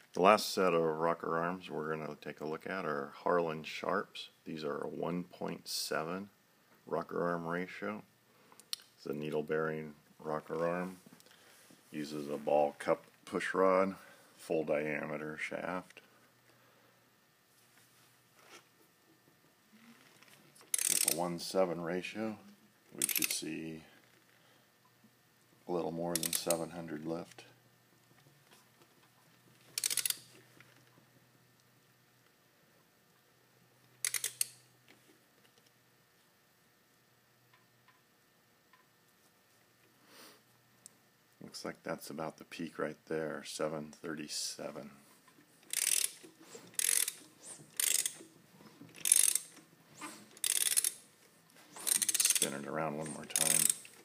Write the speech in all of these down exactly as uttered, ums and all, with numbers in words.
The last set of rocker arms we're going to take a look at are Harland Sharps. These are a one point seven rocker arm ratio. It's a needle bearing rocker arm. Uses a ball cup push rod, full diameter shaft. With a one seven ratio, we should see a little more than seven hundred lift. Looks like that's about the peak right there, seven thirty-seven. Spin it around one more time.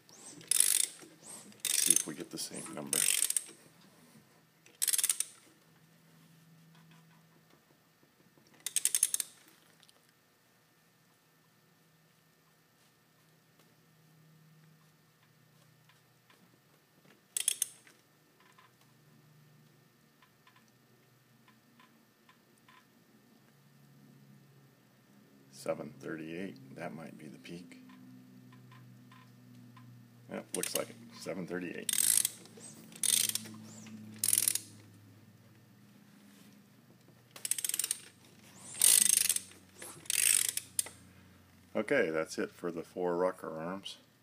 See if we get the same number. seven thirty-eight, that might be the peak. Yep, looks like it, seven thirty-eight. Okay, that's it for the four rocker arms.